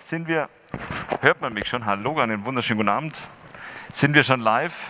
Sind wir, hört man mich schon? Hallo, einen wunderschönen guten Abend. Sind wir schon live?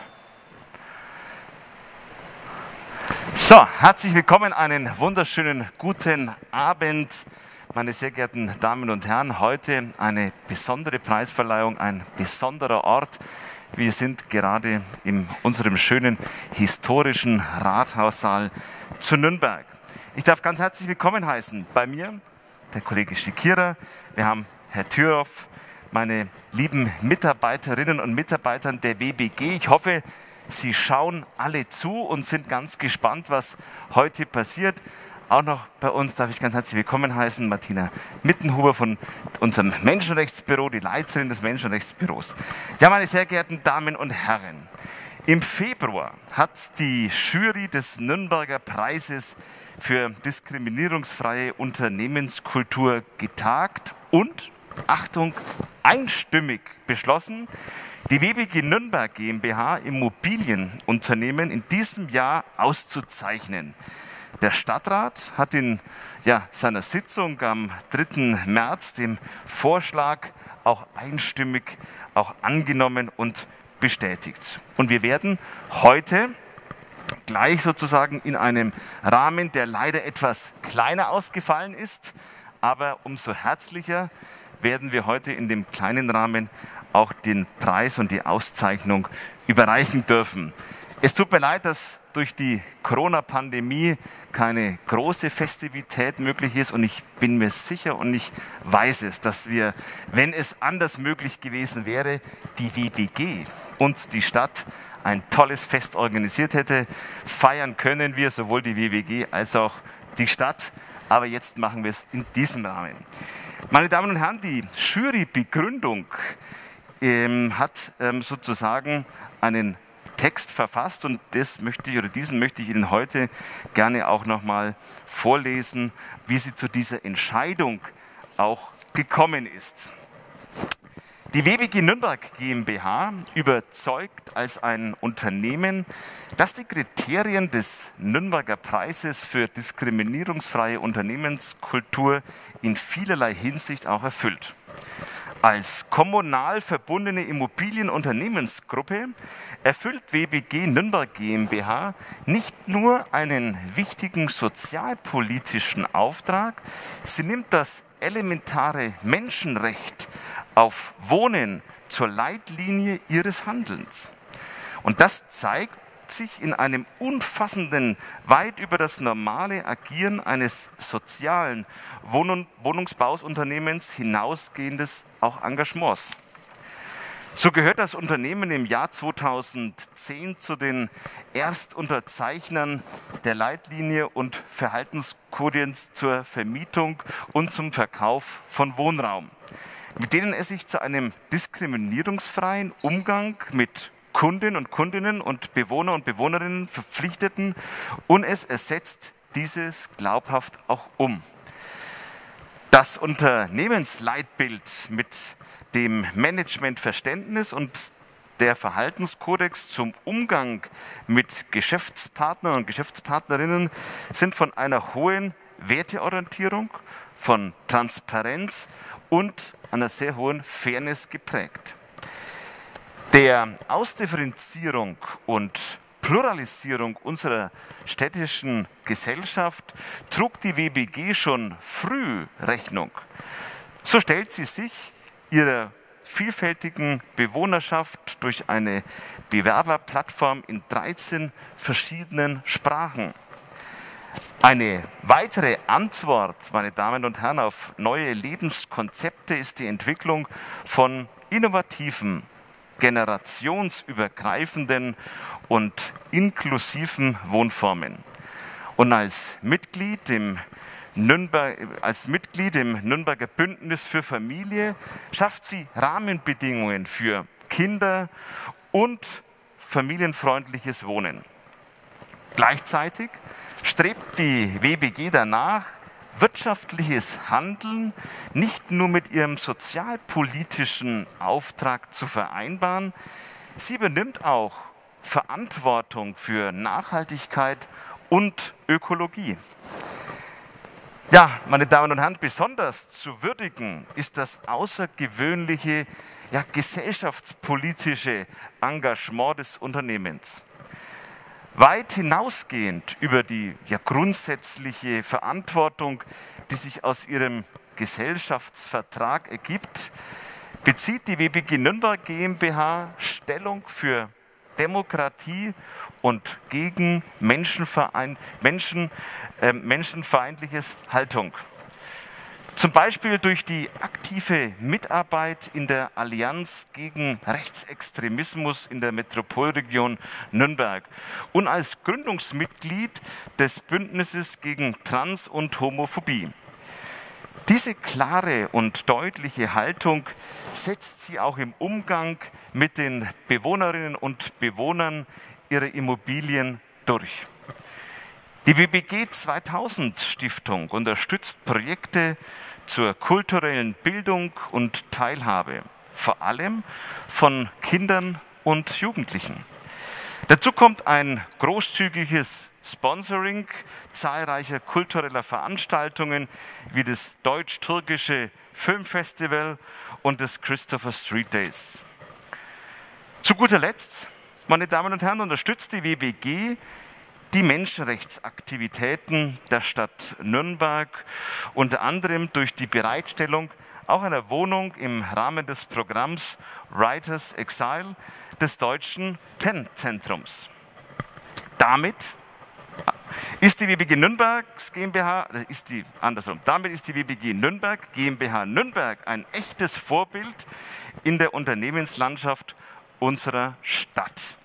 So, herzlich willkommen, einen wunderschönen guten Abend, meine sehr geehrten Damen und Herren. Heute eine besondere Preisverleihung, ein besonderer Ort. Wir sind gerade in unserem schönen historischen Rathaussaal zu Nürnberg. Ich darf ganz herzlich willkommen heißen bei mir, der Kollege Schikira. Wir haben Herr Thürhoff, meine lieben Mitarbeiterinnen und Mitarbeiter der WBG. Ich hoffe, Sie schauen alle zu und sind ganz gespannt, was heute passiert. Auch noch bei uns darf ich ganz herzlich willkommen heißen Martina Mittenhuber von unserem Menschenrechtsbüro, die Leiterin des Menschenrechtsbüros. Ja, meine sehr geehrten Damen und Herren, im Februar hat die Jury des Nürnberger Preises für diskriminierungsfreie Unternehmenskultur getagt und, Achtung, einstimmig beschlossen, die WBG Nürnberg GmbH Immobilienunternehmen in diesem Jahr auszuzeichnen. Der Stadtrat hat in seiner Sitzung am 3. März den Vorschlag auch einstimmig angenommen und bestätigt. Und wir werden heute gleich sozusagen in einem Rahmen, der leider etwas kleiner ausgefallen ist, aber umso herzlicher werden wir heute in dem kleinen Rahmen auch den Preis und die Auszeichnung überreichen dürfen. Es tut mir leid, dass durch die Corona-Pandemie keine große Festivität möglich ist, und ich bin mir sicher und ich weiß es, dass wir, wenn es anders möglich gewesen wäre, die WBG und die Stadt ein tolles Fest organisiert hätte. Feiern können wir sowohl die WBG als auch die Stadt, aber jetzt machen wir es in diesem Rahmen. Meine Damen und Herren, die Jurybegründung hat sozusagen einen Text verfasst, und diesen möchte ich Ihnen heute gerne auch nochmal vorlesen, wie sie zu dieser Entscheidung auch gekommen ist. Die WBG Nürnberg GmbH überzeugt als ein Unternehmen, das die Kriterien des Nürnberger Preises für diskriminierungsfreie Unternehmenskultur in vielerlei Hinsicht auch erfüllt. Als kommunal verbundene Immobilienunternehmensgruppe erfüllt WBG Nürnberg GmbH nicht nur einen wichtigen sozialpolitischen Auftrag, sie nimmt das elementare Menschenrecht auf Wohnen zur Leitlinie ihres Handelns. Und das zeigt sich in einem umfassenden, weit über das normale Agieren eines sozialen Wohnungsbauunternehmens hinausgehendes auch Engagements. So gehört das Unternehmen im Jahr 2010 zu den Erstunterzeichnern der Leitlinie und Verhaltenskodex zur Vermietung und zum Verkauf von Wohnraum, mit denen es sich zu einem diskriminierungsfreien Umgang mit Kunden und Kundinnen und Bewohner und Bewohnerinnen verpflichteten, und es ersetzt dieses glaubhaft auch um. Das Unternehmensleitbild mit dem Managementverständnis und der Verhaltenskodex zum Umgang mit Geschäftspartnern und Geschäftspartnerinnen sind von einer hohen Werteorientierung, von Transparenz und einer sehr hohen Fairness geprägt. Der Ausdifferenzierung und Pluralisierung unserer städtischen Gesellschaft trug die WBG schon früh Rechnung. So stellt sie sich ihrer vielfältigen Bewohnerschaft durch eine Bewerberplattform in 13 verschiedenen Sprachen. Eine weitere Antwort, meine Damen und Herren, auf neue Lebenskonzepte ist die Entwicklung von innovativen, generationsübergreifenden und inklusiven Wohnformen. Und als Mitglied im Nürnberger Bündnis für Familie schafft sie Rahmenbedingungen für Kinder und familienfreundliches Wohnen. Gleichzeitig strebt die WBG danach, wirtschaftliches Handeln nicht nur mit ihrem sozialpolitischen Auftrag zu vereinbaren, sie übernimmt auch Verantwortung für Nachhaltigkeit und Ökologie. Ja, meine Damen und Herren, besonders zu würdigen ist das außergewöhnliche, ja, gesellschaftspolitische Engagement des Unternehmens. Weit hinausgehend über die ja, grundsätzliche Verantwortung, die sich aus ihrem Gesellschaftsvertrag ergibt, bezieht die WBG Nürnberg GmbH Stellung für Demokratie und gegen menschenfeindliches Haltung. Zum Beispiel durch die aktive Mitarbeit in der Allianz gegen Rechtsextremismus in der Metropolregion Nürnberg und als Gründungsmitglied des Bündnisses gegen Trans- und Homophobie. Diese klare und deutliche Haltung setzt sie auch im Umgang mit den Bewohnerinnen und Bewohnern ihrer Immobilien durch. Die WBG 2000 Stiftung unterstützt Projekte zur kulturellen Bildung und Teilhabe, vor allem von Kindern und Jugendlichen. Dazu kommt ein großzügiges Sponsoring zahlreicher kultureller Veranstaltungen wie das Deutsch-Türkische Filmfestival und des Christopher Street Days. Zu guter Letzt, meine Damen und Herren, unterstützt die WBG die Menschenrechtsaktivitäten der Stadt Nürnberg, unter anderem durch die Bereitstellung auch einer Wohnung im Rahmen des Programms Writers Exile des Deutschen PEN-Zentrums. Damit ist die WBG Nürnberg GmbH, damit ist die WBG Nürnberg GmbH Nürnberg ein echtes Vorbild in der Unternehmenslandschaft unserer Stadt.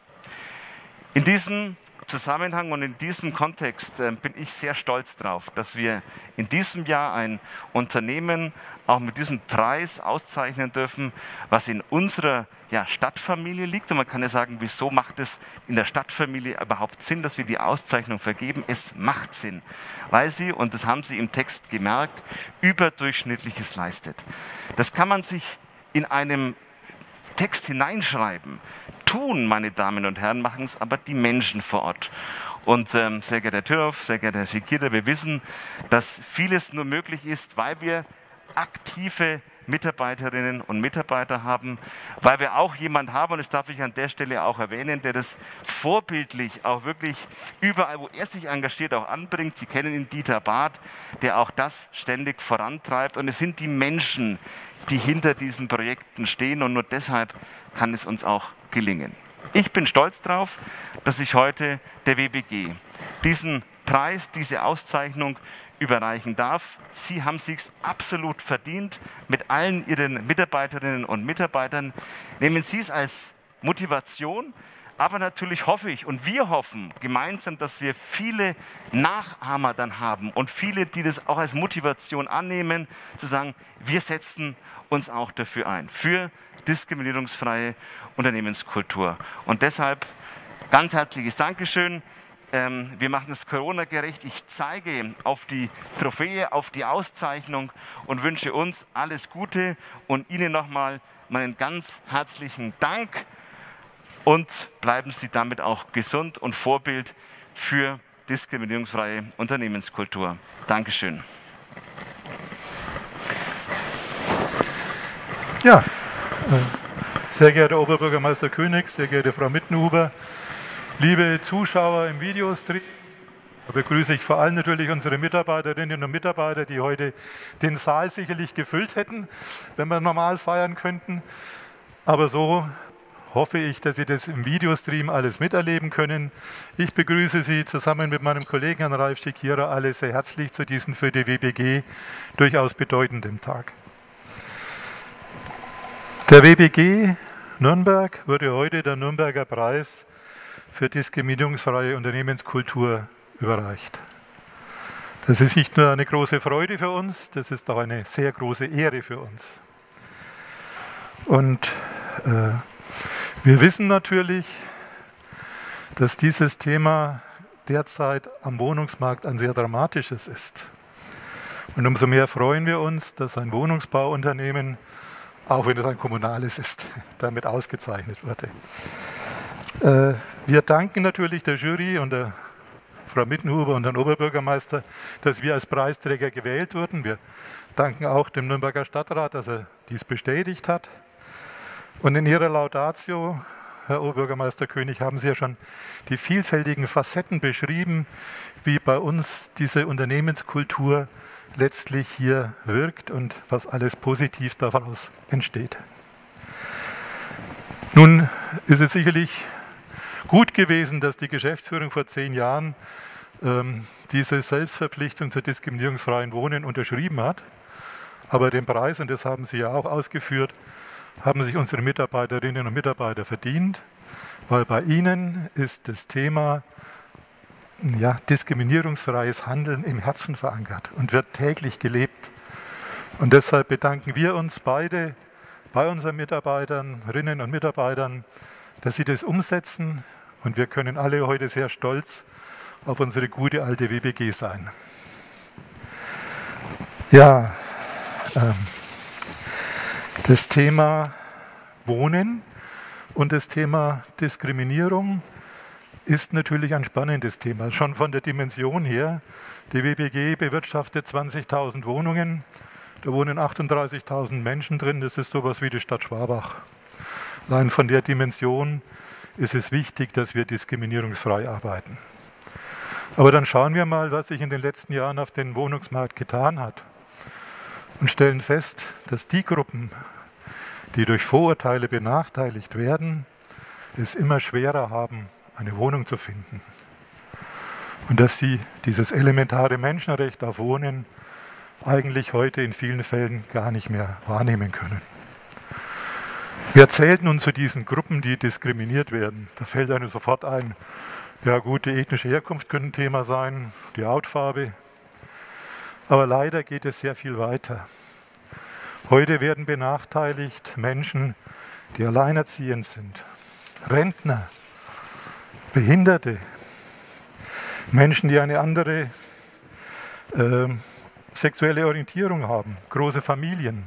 In diesem Zusammenhang und in diesem Kontext bin ich sehr stolz darauf, dass wir in diesem Jahr ein Unternehmen auch mit diesem Preis auszeichnen dürfen, was in unserer Stadtfamilie liegt. Und man kann ja sagen, wieso macht es in der Stadtfamilie überhaupt Sinn, dass wir die Auszeichnung vergeben? Es macht Sinn, weil sie, und das haben Sie im Text gemerkt, Überdurchschnittliches leistet. Das kann man sich in einem Text hineinschreiben. Tun, meine Damen und Herren, machen es aber die Menschen vor Ort. Und sehr geehrter Herr Thürhoff, sehr geehrter Herr Schikirda, wir wissen, dass vieles nur möglich ist, weil wir aktive Mitarbeiterinnen und Mitarbeiter haben, weil wir auch jemanden haben, und das darf ich an der Stelle auch erwähnen, der das vorbildlich auch wirklich überall, wo er sich engagiert, auch anbringt. Sie kennen ihn, Dieter Barth, der auch das ständig vorantreibt. Und es sind die Menschen, die hinter diesen Projekten stehen, und nur deshalb kann es uns auch gelingen. Ich bin stolz darauf, dass ich heute der WBG diesen Preis, diese Auszeichnung überreichen darf. Sie haben es sich absolut verdient mit allen Ihren Mitarbeiterinnen und Mitarbeitern. Nehmen Sie es als Motivation, aber natürlich hoffe ich und wir hoffen gemeinsam, dass wir viele Nachahmer dann haben und viele, die das auch als Motivation annehmen, zu sagen, wir setzen uns auch dafür ein, für diskriminierungsfreie Unternehmenskultur. Und deshalb ganz herzliches Dankeschön. Wir machen es Corona-gerecht. Ich zeige auf die Trophäe, auf die Auszeichnung und wünsche uns alles Gute und Ihnen nochmal meinen ganz herzlichen Dank. Und bleiben Sie damit auch gesund und Vorbild für diskriminierungsfreie Unternehmenskultur. Dankeschön. Ja, sehr geehrter Oberbürgermeister König, sehr geehrte Frau Mittenhuber, liebe Zuschauer im Videostream, begrüße ich vor allem natürlich unsere Mitarbeiterinnen und Mitarbeiter, die heute den Saal sicherlich gefüllt hätten, wenn wir normal feiern könnten. Aber so hoffe ich, dass Sie das im Videostream alles miterleben können. Ich begrüße Sie zusammen mit meinem Kollegen Herrn Ralf Schikirda alle sehr herzlich zu diesem für die WBG durchaus bedeutenden Tag. Der WBG Nürnberg wurde heute der Nürnberger Preis für diskriminierungsfreie Unternehmenskultur überreicht. Das ist nicht nur eine große Freude für uns, das ist auch eine sehr große Ehre für uns. Und wir wissen natürlich, dass dieses Thema derzeit am Wohnungsmarkt ein sehr dramatisches ist. Und umso mehr freuen wir uns, dass ein Wohnungsbauunternehmen, auch wenn es ein kommunales ist, damit ausgezeichnet wurde. Wir danken natürlich der Jury und der Frau Mittenhuber und Herrn Oberbürgermeister, dass wir als Preisträger gewählt wurden. Wir danken auch dem Nürnberger Stadtrat, dass er dies bestätigt hat. Und in Ihrer Laudatio, Herr Oberbürgermeister König, haben Sie ja schon die vielfältigen Facetten beschrieben, wie bei uns diese Unternehmenskultur letztlich hier wirkt und was alles positiv daraus entsteht. Nun ist es sicherlich gut gewesen, dass die Geschäftsführung vor 10 Jahren diese Selbstverpflichtung zur diskriminierungsfreien Wohnen unterschrieben hat. Aber den Preis, und das haben Sie ja auch ausgeführt, haben sich unsere Mitarbeiterinnen und Mitarbeiter verdient, weil bei Ihnen ist das Thema diskriminierungsfreies Handeln im Herzen verankert und wird täglich gelebt. Und deshalb bedanken wir uns beide bei unseren Mitarbeiterinnen und Mitarbeitern, dass sie das umsetzen. Und wir können alle heute sehr stolz auf unsere gute alte WBG sein. Ja, das Thema Wohnen und das Thema Diskriminierung ist natürlich ein spannendes Thema, schon von der Dimension her. Die WBG bewirtschaftet 20.000 Wohnungen, da wohnen 38.000 Menschen drin, das ist sowas wie die Stadt Schwabach. Allein von der Dimension ist es wichtig, dass wir diskriminierungsfrei arbeiten. Aber dann schauen wir mal, was sich in den letzten Jahren auf dem Wohnungsmarkt getan hat und stellen fest, dass die Gruppen, die durch Vorurteile benachteiligt werden, es immer schwerer haben, eine Wohnung zu finden. Und dass sie dieses elementare Menschenrecht auf Wohnen eigentlich heute in vielen Fällen gar nicht mehr wahrnehmen können. Wir zählen nun zu diesen Gruppen, die diskriminiert werden. Da fällt einem sofort ein, ja gut, die ethnische Herkunft könnte ein Thema sein, die Hautfarbe. Aber leider geht es sehr viel weiter. Heute werden benachteiligt Menschen, die alleinerziehend sind, Rentner, Behinderte, Menschen, die eine andere sexuelle Orientierung haben, große Familien.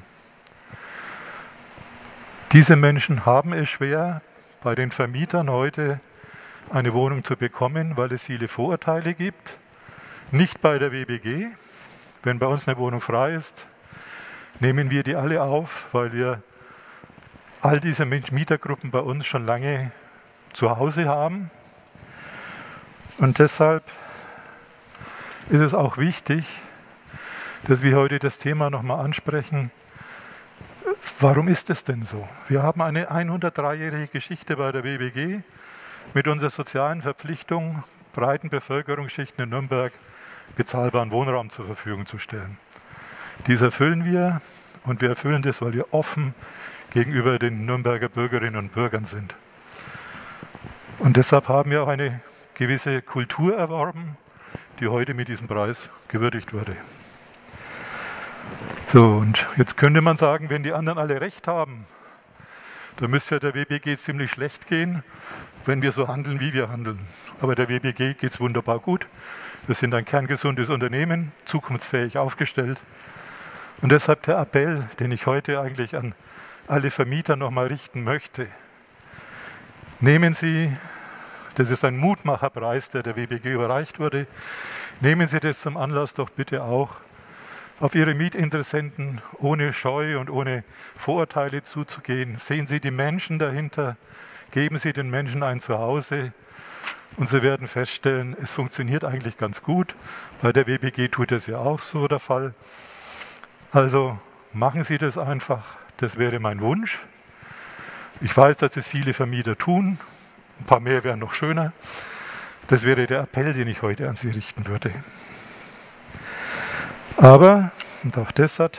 Diese Menschen haben es schwer, bei den Vermietern heute eine Wohnung zu bekommen, weil es viele Vorurteile gibt. Nicht bei der WBG. Wenn bei uns eine Wohnung frei ist, nehmen wir die alle auf, weil wir all diese Mietergruppen bei uns schon lange zu Hause haben. Und deshalb ist es auch wichtig, dass wir heute das Thema nochmal ansprechen. Warum ist es denn so? Wir haben eine 103-jährige Geschichte bei der WBG mit unserer sozialen Verpflichtung, breiten Bevölkerungsschichten in Nürnberg bezahlbaren Wohnraum zur Verfügung zu stellen. Dies erfüllen wir und wir erfüllen das, weil wir offen gegenüber den Nürnberger Bürgerinnen und Bürgern sind. Und deshalb haben wir auch eine gewisse Kultur erworben, die heute mit diesem Preis gewürdigt wurde. So, und jetzt könnte man sagen, wenn die anderen alle recht haben, dann müsste ja der WBG ziemlich schlecht gehen, wenn wir so handeln, wie wir handeln. Aber der WBG geht es wunderbar gut. Wir sind ein kerngesundes Unternehmen, zukunftsfähig aufgestellt. Und deshalb der Appell, den ich heute eigentlich an alle Vermieter nochmal richten möchte. Nehmen Sie, das ist ein Mutmacherpreis, der WBG überreicht wurde, nehmen Sie das zum Anlass doch bitte auch, auf Ihre Mietinteressenten ohne Scheu und ohne Vorurteile zuzugehen. Sehen Sie die Menschen dahinter, geben Sie den Menschen ein Zuhause und Sie werden feststellen, es funktioniert eigentlich ganz gut. Bei der WBG tut es ja auch so der Fall. Also machen Sie das einfach, das wäre mein Wunsch. Ich weiß, dass es viele Vermieter tun, ein paar mehr wären noch schöner. Das wäre der Appell, den ich heute an Sie richten würde. Aber, und auch das hat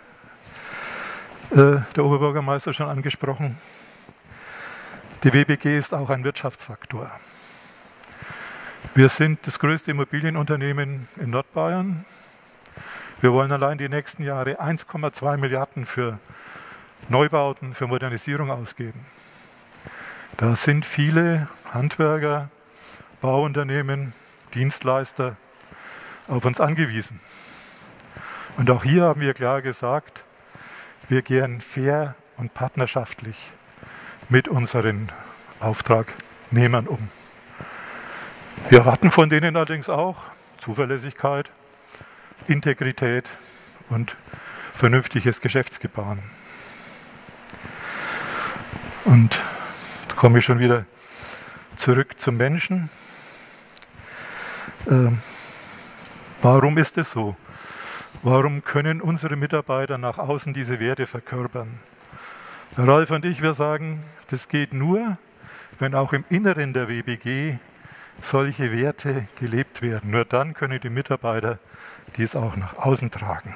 der Oberbürgermeister schon angesprochen, die WBG ist auch ein Wirtschaftsfaktor. Wir sind das größte Immobilienunternehmen in Nordbayern. Wir wollen allein die nächsten Jahre 1,2 Milliarden für Neubauten, für Modernisierung ausgeben. Da sind viele Handwerker, Bauunternehmen, Dienstleister auf uns angewiesen. Und auch hier haben wir klar gesagt, wir gehen fair und partnerschaftlich mit unseren Auftragnehmern um. Wir erwarten von denen allerdings auch Zuverlässigkeit, Integrität und vernünftiges Geschäftsgebaren. Und jetzt komme ich schon wieder zurück zum Menschen. Warum ist es so? Warum können unsere Mitarbeiter nach außen diese Werte verkörpern? Der Ralf und ich, wir sagen, das geht nur, wenn auch im Inneren der WBG solche Werte gelebt werden. Nur dann können die Mitarbeiter dies auch nach außen tragen.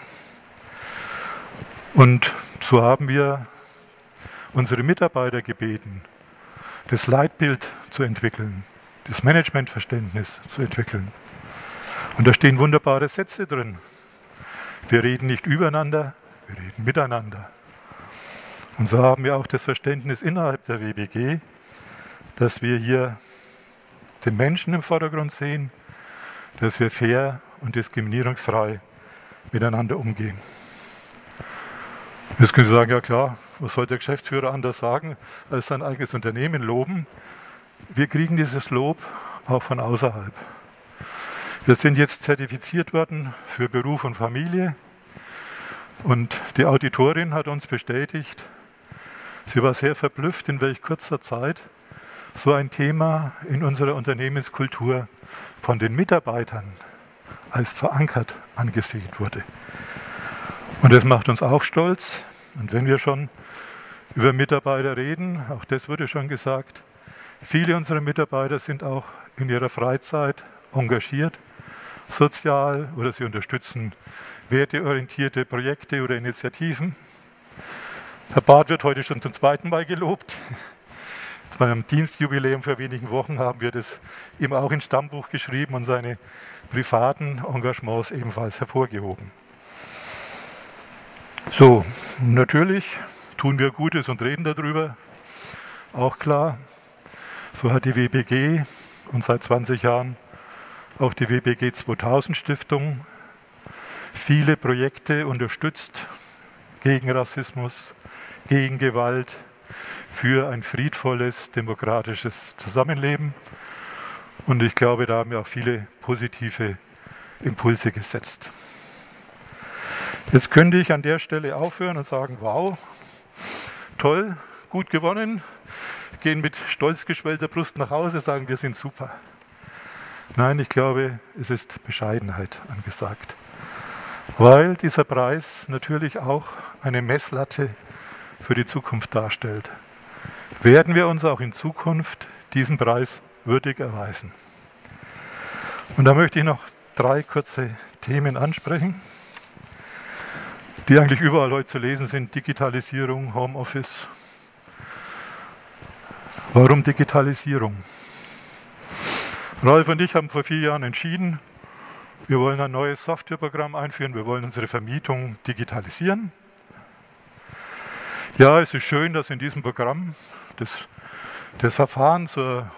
Und so haben wir unsere Mitarbeiter gebeten, das Leitbild zu entwickeln, das Managementverständnis zu entwickeln. Und da stehen wunderbare Sätze drin. Wir reden nicht übereinander, wir reden miteinander. Und so haben wir auch das Verständnis innerhalb der WBG, dass wir hier den Menschen im Vordergrund sehen, dass wir fair und diskriminierungsfrei miteinander umgehen. Jetzt können Sie sagen, ja klar, was soll der Geschäftsführer anders sagen, als sein eigenes Unternehmen loben? Wir kriegen dieses Lob auch von außerhalb. Wir sind jetzt zertifiziert worden für Beruf und Familie und die Auditorin hat uns bestätigt, sie war sehr verblüfft, in welch kurzer Zeit so ein Thema in unserer Unternehmenskultur von den Mitarbeitern als verankert angesehen wurde. Und das macht uns auch stolz. Und wenn wir schon über Mitarbeiter reden, auch das wurde schon gesagt, viele unserer Mitarbeiter sind auch in ihrer Freizeit engagiert, sozial oder sie unterstützen werteorientierte Projekte oder Initiativen. Herr Barth wird heute schon zum zweiten Mal gelobt. Beim Dienstjubiläum vor wenigen Wochen haben wir das ihm auch ins Stammbuch geschrieben und seine privaten Engagements ebenfalls hervorgehoben. So, natürlich tun wir Gutes und reden darüber, auch klar. So hat die WBG und seit 20 Jahren auch die WBG 2000 Stiftung viele Projekte unterstützt gegen Rassismus, gegen Gewalt, für ein friedvolles, demokratisches Zusammenleben. Und ich glaube, da haben wir auch viele positive Impulse gesetzt. Jetzt könnte ich an der Stelle aufhören und sagen, wow, toll, gut gewonnen, gehen mit stolz geschwellter Brust nach Hause, sagen, wir sind super. Nein, ich glaube, es ist Bescheidenheit angesagt. Weil dieser Preis natürlich auch eine Messlatte für die Zukunft darstellt. Werden wir uns auch in Zukunft diesen Preis würdig erweisen? Und da möchte ich noch 3 kurze Themen ansprechen, die eigentlich überall heute zu lesen sind: Digitalisierung, Homeoffice. Warum Digitalisierung? Ralf und ich haben vor 4 Jahren entschieden, wir wollen ein neues Softwareprogramm einführen, wir wollen unsere Vermietung digitalisieren. Ja, es ist schön, dass in diesem Programm das Verfahren zur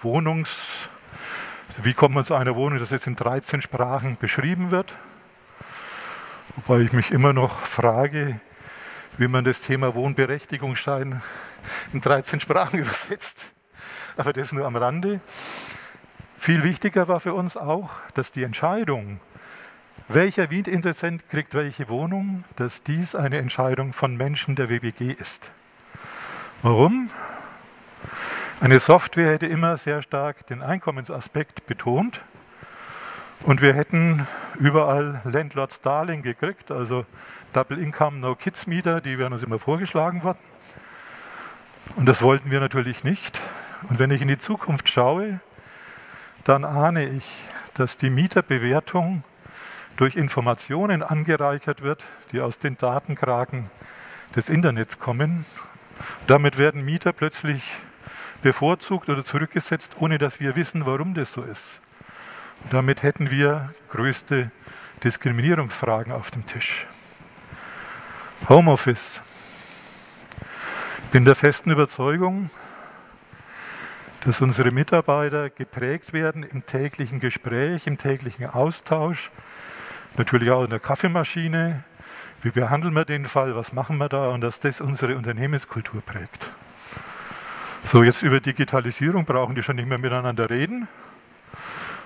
wie kommt man zu einer Wohnung, das jetzt in 13 Sprachen beschrieben wird. Wobei ich mich immer noch frage, wie man das Thema Wohnberechtigungsschein in 13 Sprachen übersetzt. Aber das nur am Rande. Viel wichtiger war für uns auch, dass die Entscheidung, welcher Mietinteressent kriegt welche Wohnung, dass dies eine Entscheidung von Menschen der WBG ist. Warum? Eine Software hätte immer sehr stark den Einkommensaspekt betont und wir hätten überall Landlord's Darling gekriegt, also Double Income, No Kids Mieter, die werden uns immer vorgeschlagen worden. Und das wollten wir natürlich nicht. Und wenn ich in die Zukunft schaue, dann ahne ich, dass die Mieterbewertung durch Informationen angereichert wird, die aus den Datenkraken des Internets kommen. Damit werden Mieter plötzlich bevorzugt oder zurückgesetzt, ohne dass wir wissen, warum das so ist. Und damit hätten wir größte Diskriminierungsfragen auf dem Tisch. Homeoffice. Ich bin der festen Überzeugung, dass unsere Mitarbeiter geprägt werden im täglichen Gespräch, im täglichen Austausch, natürlich auch in der Kaffeemaschine. Wie behandeln wir den Fall, was machen wir da, und dass das unsere Unternehmenskultur prägt. So, jetzt über Digitalisierung brauchen die schon nicht mehr miteinander reden.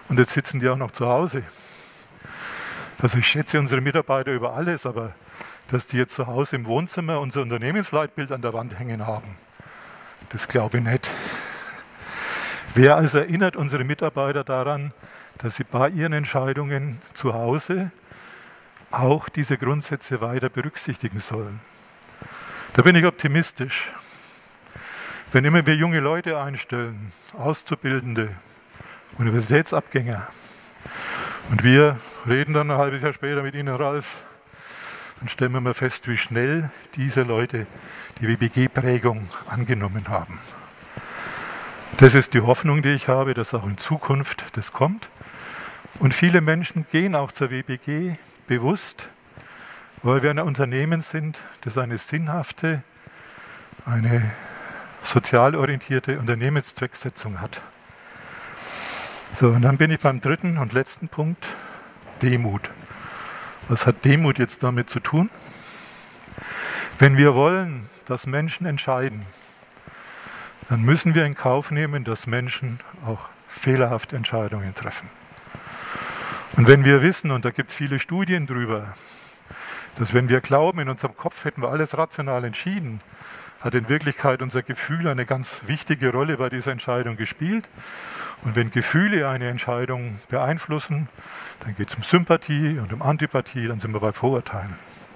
Und jetzt sitzen die auch noch zu Hause. Also ich schätze unsere Mitarbeiter über alles, aber dass die jetzt zu Hause im Wohnzimmer unser Unternehmensleitbild an der Wand hängen haben, das glaube ich nicht. Wer also erinnert unsere Mitarbeiter daran, dass sie bei ihren Entscheidungen zu Hause auch diese Grundsätze weiter berücksichtigen sollen? Da bin ich optimistisch. Wenn immer wir junge Leute einstellen, Auszubildende, Universitätsabgänger, und wir reden dann ein halbes Jahr später mit Ihnen, Ralf, dann stellen wir mal fest, wie schnell diese Leute die WBG-Prägung angenommen haben. Das ist die Hoffnung, die ich habe, dass auch in Zukunft das kommt. Und viele Menschen gehen auch zur WBG bewusst, weil wir ein Unternehmen sind, das eine sinnhafte, eine sozial orientierte Unternehmenszwecksetzung hat. So, und dann bin ich beim dritten und letzten Punkt, Demut. Was hat Demut jetzt damit zu tun? Wenn wir wollen, dass Menschen entscheiden, dann müssen wir in Kauf nehmen, dass Menschen auch fehlerhafte Entscheidungen treffen. Und wenn wir wissen, und da gibt es viele Studien drüber, dass wenn wir glauben, in unserem Kopf hätten wir alles rational entschieden, hat in Wirklichkeit unser Gefühl eine ganz wichtige Rolle bei dieser Entscheidung gespielt. Und wenn Gefühle eine Entscheidung beeinflussen, dann geht es um Sympathie und um Antipathie, dann sind wir bei Vorurteilen.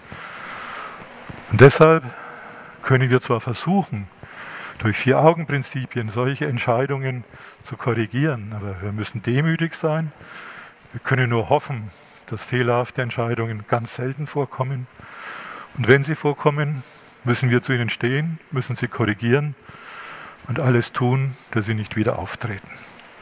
Und deshalb können wir zwar versuchen, durch 4-Augen-Prinzipien solche Entscheidungen zu korrigieren, aber wir müssen demütig sein. Wir können nur hoffen, dass fehlerhafte Entscheidungen ganz selten vorkommen. Und wenn sie vorkommen, müssen wir zu ihnen stehen, müssen sie korrigieren und alles tun, dass sie nicht wieder auftreten.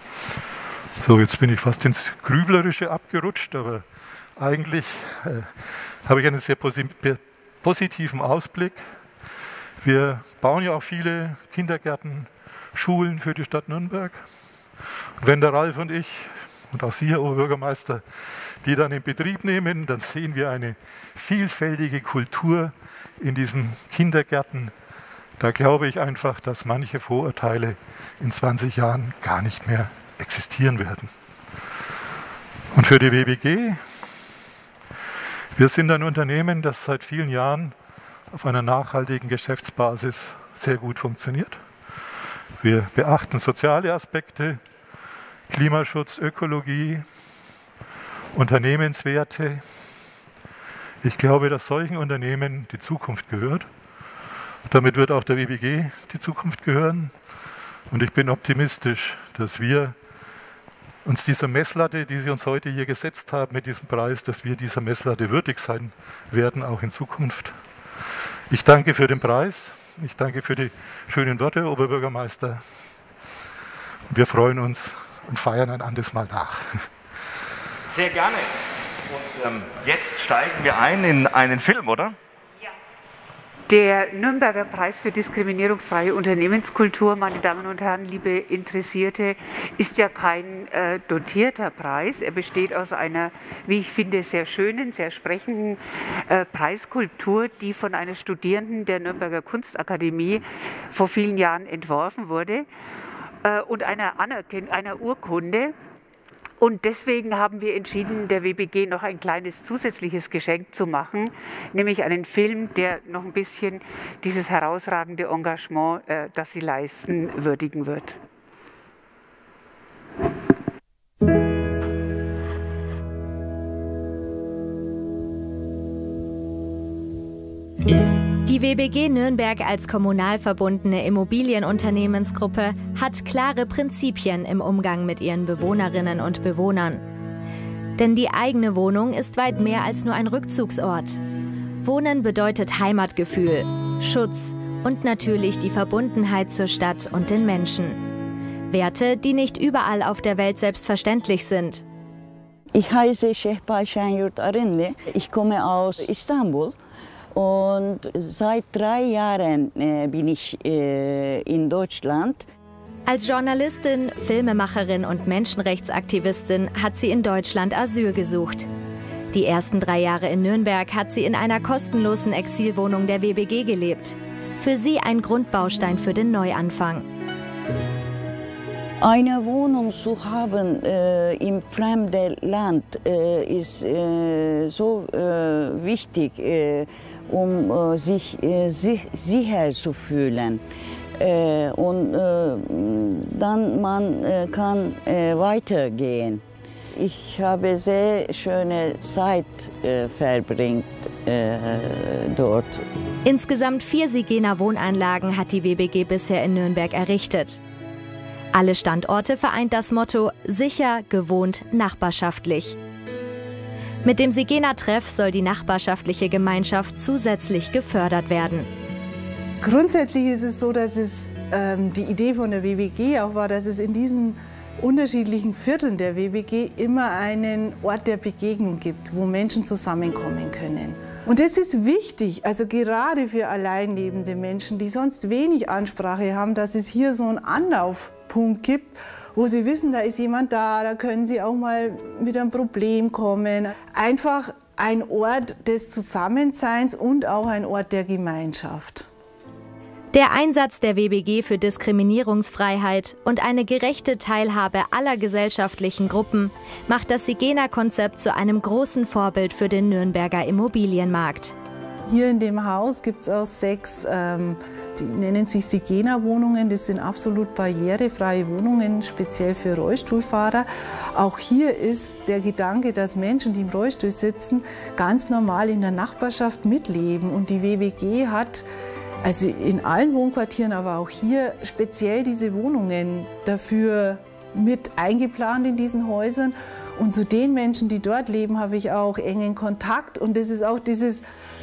So, jetzt bin ich fast ins Grüblerische abgerutscht, aber eigentlich habe ich einen sehr positiven Ausblick. Wir bauen ja auch viele Kindergärten, Schulen für die Stadt Nürnberg. Und wenn der Ralf und ich und auch Sie, Herr Oberbürgermeister, die dann in Betrieb nehmen, dann sehen wir eine vielfältige Kultur in diesen Kindergärten. Da glaube ich einfach, dass manche Vorurteile in 20 Jahren gar nicht mehr existieren werden. Und für die WBG, wir sind ein Unternehmen, das seit vielen Jahren auf einer nachhaltigen Geschäftsbasis sehr gut funktioniert. Wir beachten soziale Aspekte, Klimaschutz, Ökologie, Unternehmenswerte. Ich glaube, dass solchen Unternehmen die Zukunft gehört. Damit wird auch der WBG die Zukunft gehören. Und ich bin optimistisch, dass wir uns dieser Messlatte, die Sie uns heute hier gesetzt haben mit diesem Preis, dass wir dieser Messlatte würdig sein werden, auch in Zukunft. Ich danke für den Preis. Ich danke für die schönen Worte, Herr Oberbürgermeister. Wir freuen uns und feiern ein anderes Mal nach. Sehr gerne. Und jetzt steigen wir ein in einen Film, oder? Ja. Der Nürnberger Preis für diskriminierungsfreie Unternehmenskultur, meine Damen und Herren, liebe Interessierte, ist ja kein dotierter Preis. Er besteht aus einer, wie ich finde, sehr schönen, sehr sprechenden Preiskultur, die von einer Studierenden der Nürnberger Kunstakademie vor vielen Jahren entworfen wurde und einer Urkunde. Und deswegen haben wir entschieden, der WBG noch ein kleines zusätzliches Geschenk zu machen, nämlich einen Film, der noch ein bisschen dieses herausragende Engagement, das Sie leisten, würdigen wird. Die WBG Nürnberg als kommunal verbundene Immobilienunternehmensgruppe hat klare Prinzipien im Umgang mit ihren Bewohnerinnen und Bewohnern. Denn die eigene Wohnung ist weit mehr als nur ein Rückzugsort. Wohnen bedeutet Heimatgefühl, Schutz und natürlich die Verbundenheit zur Stadt und den Menschen. Werte, die nicht überall auf der Welt selbstverständlich sind. Ich heiße Şehbay Şenyurt Arınlı. Ich komme aus Istanbul. Und seit 3 Jahren bin ich in Deutschland. Als Journalistin, Filmemacherin und Menschenrechtsaktivistin hat sie in Deutschland Asyl gesucht. Die ersten 3 Jahre in Nürnberg hat sie in einer kostenlosen Exilwohnung der WBG gelebt. Für sie ein Grundbaustein für den Neuanfang. Eine Wohnung zu haben im fremden Land ist so wichtig, um sich sicher zu fühlen. Und dann man kann weitergehen. Ich habe sehr schöne Zeit verbracht dort. Insgesamt 4 Sigena Wohnanlagen hat die WBG bisher in Nürnberg errichtet. Alle Standorte vereint das Motto sicher, gewohnt, nachbarschaftlich. Mit dem Sigena-Treff soll die nachbarschaftliche Gemeinschaft zusätzlich gefördert werden. Grundsätzlich ist es so, dass es die Idee von der WBG auch war, dass es in diesen unterschiedlichen Vierteln der WBG immer einen Ort der Begegnung gibt, wo Menschen zusammenkommen können. Und das ist wichtig, also gerade für alleinnebende Menschen, die sonst wenig Ansprache haben, dass es hier so einen Anlaufpunkt gibt, wo sie wissen, da ist jemand da können sie auch mal mit einem Problem kommen. Einfach ein Ort des Zusammenseins und auch ein Ort der Gemeinschaft. Der Einsatz der WBG für Diskriminierungsfreiheit und eine gerechte Teilhabe aller gesellschaftlichen Gruppen macht das Sigena-Konzept zu einem großen Vorbild für den Nürnberger Immobilienmarkt. Hier in dem Haus gibt es auch 6, die nennen sich Sigena-Wohnungen. Das sind absolut barrierefreie Wohnungen, speziell für Rollstuhlfahrer. Auch hier ist der Gedanke, dass Menschen, die im Rollstuhl sitzen, ganz normal in der Nachbarschaft mitleben. Und die WBG hat also in allen Wohnquartieren, aber auch hier speziell diese Wohnungen dafür mit eingeplant in diesen Häusern. Und zu den Menschen, die dort leben, habe ich auch engen Kontakt. Und das ist auch dieses,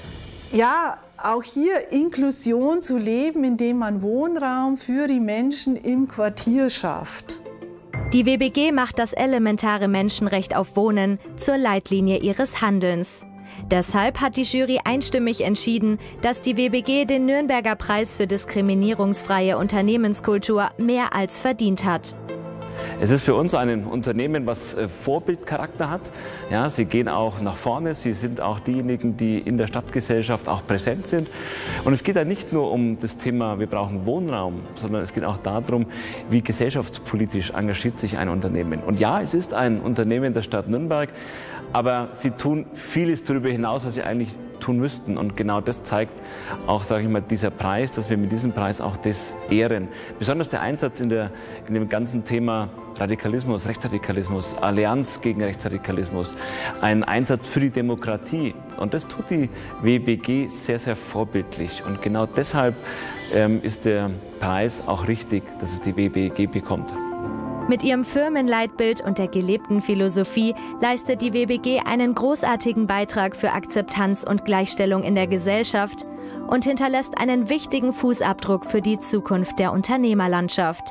ja, auch hier Inklusion zu leben, indem man Wohnraum für die Menschen im Quartier schafft. Die WBG macht das elementare Menschenrecht auf Wohnen zur Leitlinie ihres Handelns. Deshalb hat die Jury einstimmig entschieden, dass die WBG den Nürnberger Preis für diskriminierungsfreie Unternehmenskultur mehr als verdient hat. Es ist für uns ein Unternehmen, was Vorbildcharakter hat. Ja, sie gehen auch nach vorne, sie sind auch diejenigen, die in der Stadtgesellschaft auch präsent sind. Und es geht ja nicht nur um das Thema, wir brauchen Wohnraum, sondern es geht auch darum, wie gesellschaftspolitisch engagiert sich ein Unternehmen. Und ja, es ist ein Unternehmen der Stadt Nürnberg, aber sie tun vieles darüber hinaus, was sie eigentlich tun müssten. Und genau das zeigt auch, sage ich mal, dieser Preis, dass wir mit diesem Preis auch das ehren. Besonders der Einsatz in dem ganzen Thema Radikalismus, Rechtsradikalismus, Allianz gegen Rechtsradikalismus, ein Einsatz für die Demokratie. Und das tut die WBG sehr, sehr vorbildlich. Und genau deshalb ist der Preis auch richtig, dass es die WBG bekommt. Mit ihrem Firmenleitbild und der gelebten Philosophie leistet die WBG einen großartigen Beitrag für Akzeptanz und Gleichstellung in der Gesellschaft und hinterlässt einen wichtigen Fußabdruck für die Zukunft der Unternehmerlandschaft.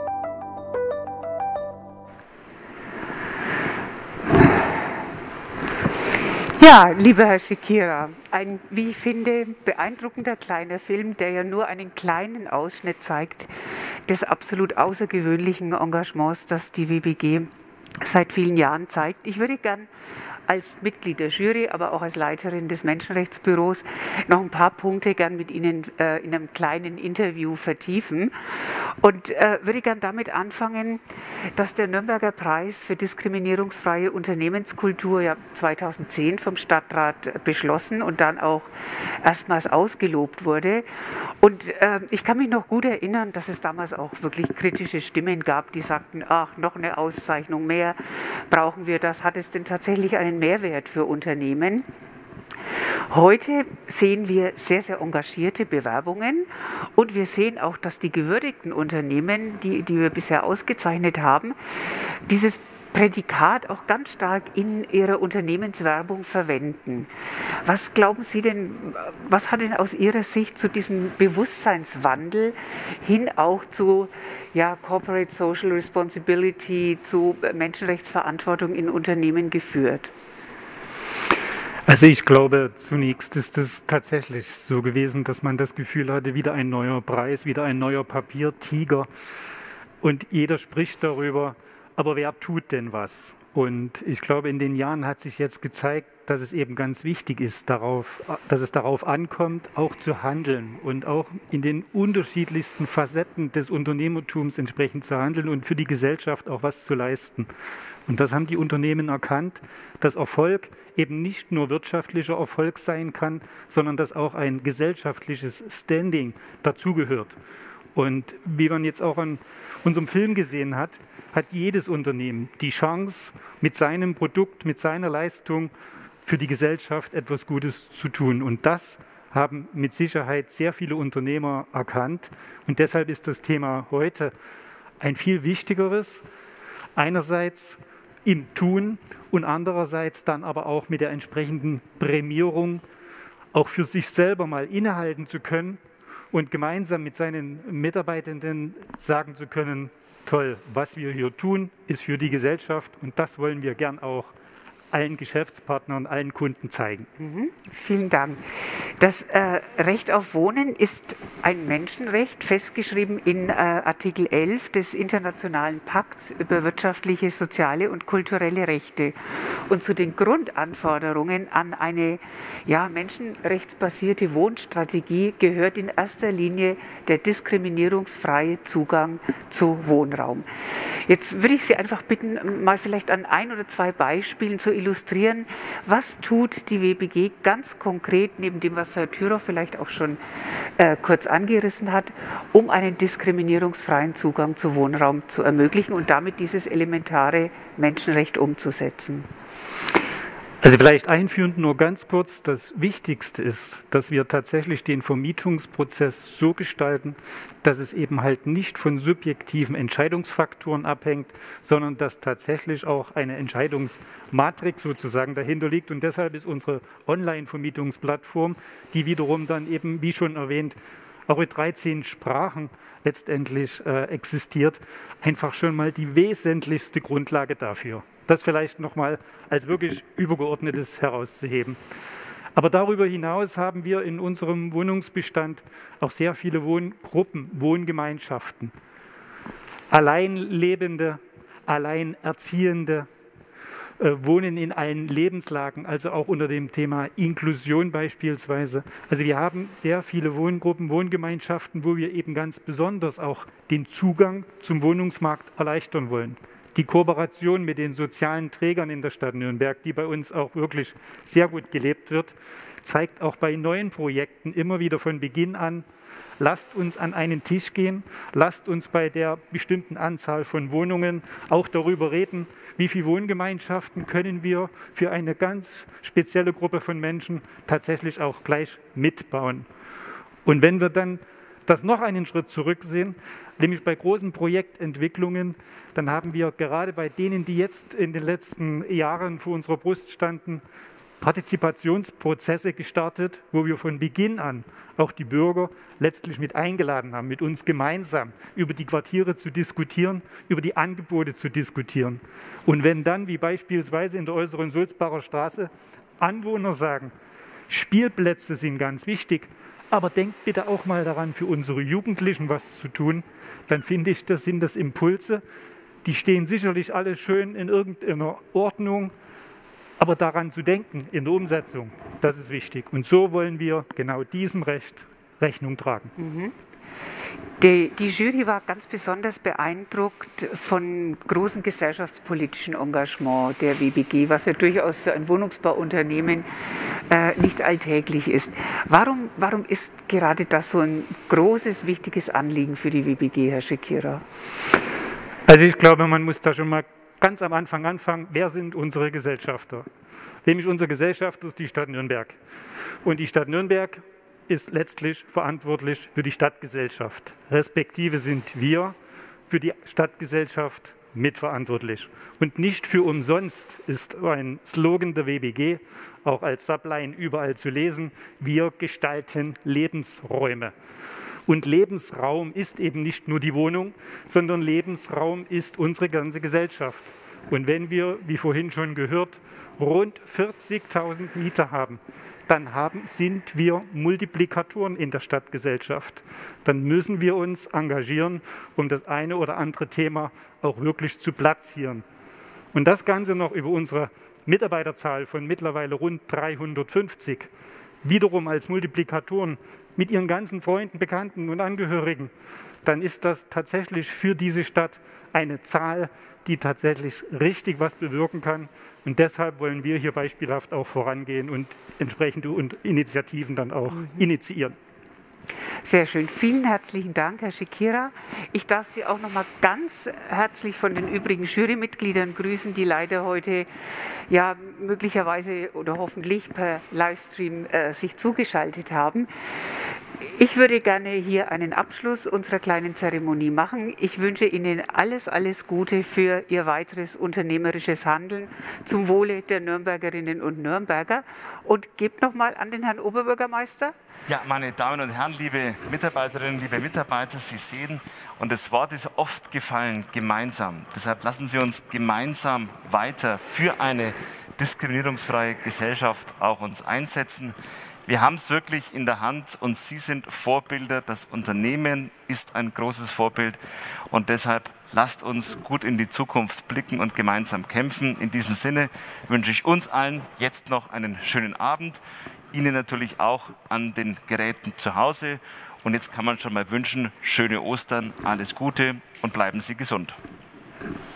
Ja, lieber Herr Schikira, ein, wie ich finde, beeindruckender kleiner Film, der ja nur einen kleinen Ausschnitt zeigt des absolut außergewöhnlichen Engagements, das die WBG seit vielen Jahren zeigt. Ich würde gern als Mitglied der Jury, aber auch als Leiterin des Menschenrechtsbüros noch ein paar Punkte gern mit Ihnen in einem kleinen Interview vertiefen. Und würde gern damit anfangen, dass der Nürnberger Preis für diskriminierungsfreie Unternehmenskultur ja 2010 vom Stadtrat beschlossen und dann auch erstmals ausgelobt wurde. Und ich kann mich noch gut erinnern, dass es damals auch wirklich kritische Stimmen gab, die sagten, ach, noch eine Auszeichnung mehr, brauchen wir das? Hat es denn tatsächlich einen Mehrwert für Unternehmen? Heute sehen wir sehr, sehr engagierte Bewerbungen und wir sehen auch, dass die gewürdigten Unternehmen, die wir bisher ausgezeichnet haben, dieses Prädikat auch ganz stark in ihrer Unternehmenswerbung verwenden. Was glauben Sie denn, was hat denn aus Ihrer Sicht zu diesem Bewusstseinswandel hin auch zu Corporate Social Responsibility, zu Menschenrechtsverantwortung in Unternehmen geführt? Also ich glaube, zunächst ist es tatsächlich so gewesen, dass man das Gefühl hatte, wieder ein neuer Preis, wieder ein neuer Papiertiger. Und jeder spricht darüber, aber wer tut denn was? Und ich glaube, in den Jahren hat sich jetzt gezeigt, dass es eben ganz wichtig ist, dass es darauf ankommt, auch zu handeln und auch in den unterschiedlichsten Facetten des Unternehmertums entsprechend zu handeln und für die Gesellschaft auch was zu leisten. Und das haben die Unternehmen erkannt, dass Erfolg eben nicht nur wirtschaftlicher Erfolg sein kann, sondern dass auch ein gesellschaftliches Standing dazugehört. Und wie man jetzt auch an unserem Film gesehen hat, hat jedes Unternehmen die Chance, mit seinem Produkt, mit seiner Leistung für die Gesellschaft etwas Gutes zu tun. Und das haben mit Sicherheit sehr viele Unternehmer erkannt. Und deshalb ist das Thema heute ein viel wichtigeres. Einerseits im Tun und andererseits dann aber auch mit der entsprechenden Prämierung, auch für sich selber mal innehalten zu können und gemeinsam mit seinen Mitarbeitenden sagen zu können, toll, was wir hier tun, ist für die Gesellschaft und das wollen wir gern auch allen Geschäftspartnern, allen Kunden zeigen. Vielen Dank. Das Recht auf Wohnen ist ein Menschenrecht, festgeschrieben in Artikel 11 des Internationalen Pakts über wirtschaftliche, soziale und kulturelle Rechte. Und zu den Grundanforderungen an eine menschenrechtsbasierte Wohnstrategie gehört in erster Linie der diskriminierungsfreie Zugang zu Wohnraum. Jetzt würde ich Sie einfach bitten, mal vielleicht an ein oder zwei Beispielen zu illustrieren, was tut die WBG ganz konkret, neben dem, was Herr Thürow vielleicht auch schon kurz angerissen hat, um einen diskriminierungsfreien Zugang zu Wohnraum zu ermöglichen und damit dieses elementare Menschenrecht umzusetzen. Also vielleicht einführend nur ganz kurz, das Wichtigste ist, dass wir tatsächlich den Vermietungsprozess so gestalten, dass es eben halt nicht von subjektiven Entscheidungsfaktoren abhängt, sondern dass tatsächlich auch eine Entscheidungsmatrix sozusagen dahinter liegt. Und deshalb ist unsere Online-Vermietungsplattform, die wiederum dann eben, wie schon erwähnt, auch mit 13 Sprachen letztendlich existiert, einfach schon mal die wesentlichste Grundlage dafür. Das vielleicht nochmal als wirklich Übergeordnetes herauszuheben. Aber darüber hinaus haben wir in unserem Wohnungsbestand auch sehr viele Wohngruppen, Wohngemeinschaften. Alleinlebende, Alleinerziehende wohnen in allen Lebenslagen, also auch unter dem Thema Inklusion beispielsweise. Also wir haben sehr viele Wohngruppen, Wohngemeinschaften, wo wir eben ganz besonders auch den Zugang zum Wohnungsmarkt erleichtern wollen. Die Kooperation mit den sozialen Trägern in der Stadt Nürnberg, die bei uns auch wirklich sehr gut gelebt wird, zeigt auch bei neuen Projekten immer wieder von Beginn an, lasst uns an einen Tisch gehen, lasst uns bei der bestimmten Anzahl von Wohnungen auch darüber reden, wie viele Wohngemeinschaften können wir für eine ganz spezielle Gruppe von Menschen tatsächlich auch gleich mitbauen. Und wenn wir dann das noch einen Schritt zurücksehen, nämlich bei großen Projektentwicklungen, dann haben wir gerade bei denen, die jetzt in den letzten Jahren vor unserer Brust standen, Partizipationsprozesse gestartet, wo wir von Beginn an auch die Bürger letztlich mit eingeladen haben, mit uns gemeinsam über die Quartiere zu diskutieren, über die Angebote zu diskutieren. Und wenn dann, wie beispielsweise in der äußeren Sulzbacher Straße, Anwohner sagen, Spielplätze sind ganz wichtig, aber denkt bitte auch mal daran, für unsere Jugendlichen was zu tun, dann finde ich, das sind das Impulse, die stehen sicherlich alle schön in irgendeiner Ordnung, aber daran zu denken in der Umsetzung, das ist wichtig. Und so wollen wir genau diesem Recht Rechnung tragen. Die Jury war ganz besonders beeindruckt von großem gesellschaftspolitischen Engagement der WBG, was ja durchaus für ein Wohnungsbauunternehmen nicht alltäglich ist. Warum ist gerade das so ein großes, wichtiges Anliegen für die WBG, Herr Schekira? Also ich glaube, man muss da schon mal ganz am Anfang anfangen, wer sind unsere Gesellschafter? Nämlich unser Gesellschafter ist die Stadt Nürnberg. Und die Stadt Nürnberg ist letztlich verantwortlich für die Stadtgesellschaft. Respektive sind wir für die Stadtgesellschaft mitverantwortlich. Und nicht für umsonst ist ein Slogan der WBG, auch als Subline überall zu lesen, wir gestalten Lebensräume. Und Lebensraum ist eben nicht nur die Wohnung, sondern Lebensraum ist unsere ganze Gesellschaft. Und wenn wir, wie vorhin schon gehört, rund 40.000 Mieter haben, dann sind wir Multiplikatoren in der Stadtgesellschaft. Dann müssen wir uns engagieren, um das eine oder andere Thema auch wirklich zu platzieren. Und das Ganze noch über unsere Mitarbeiterzahl von mittlerweile rund 350, wiederum als Multiplikatoren mit ihren ganzen Freunden, Bekannten und Angehörigen, dann ist das tatsächlich für diese Stadt eine Zahl, die tatsächlich richtig was bewirken kann. Und deshalb wollen wir hier beispielhaft auch vorangehen und entsprechende Initiativen dann auch initiieren. Sehr schön. Vielen herzlichen Dank, Herr Schekira. Ich darf Sie auch noch mal ganz herzlich von den übrigen Jurymitgliedern grüßen, die leider heute ja möglicherweise oder hoffentlich per Livestream sich zugeschaltet haben. Ich würde gerne hier einen Abschluss unserer kleinen Zeremonie machen. Ich wünsche Ihnen alles, alles Gute für Ihr weiteres unternehmerisches Handeln zum Wohle der Nürnbergerinnen und Nürnberger und gebe noch mal an den Herrn Oberbürgermeister. Ja, meine Damen und Herren, liebe Mitarbeiterinnen, liebe Mitarbeiter, Sie sehen, und das Wort ist oft gefallen, gemeinsam. Deshalb lassen Sie uns gemeinsam weiter für eine diskriminierungsfreie Gesellschaft auch uns einsetzen. Wir haben es wirklich in der Hand und Sie sind Vorbilder. Das Unternehmen ist ein großes Vorbild und deshalb lasst uns gut in die Zukunft blicken und gemeinsam kämpfen. In diesem Sinne wünsche ich uns allen jetzt noch einen schönen Abend. Ihnen natürlich auch an den Geräten zu Hause. Und jetzt kann man schon mal wünschen, schöne Ostern, alles Gute und bleiben Sie gesund.